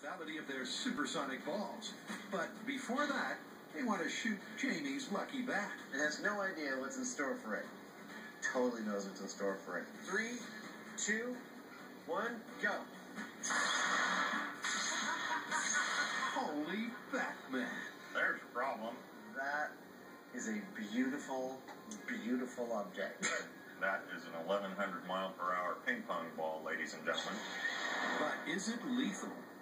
Reality of their supersonic balls. But before that, they want to shoot Jamie's lucky bat. It has no idea what's in store for it. Totally knows what's in store for it. 3, 2, 1, go. Holy Batman. There's your problem. That is a beautiful, beautiful object. That is an 1,100 mile per hour ping pong ball, ladies and gentlemen. But is it lethal?